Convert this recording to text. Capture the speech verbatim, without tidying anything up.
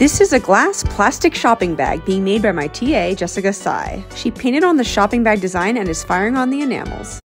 This is a glass plastic shopping bag being made by my T A Jessica Tsai. She painted on the shopping bag design and is firing on the enamels.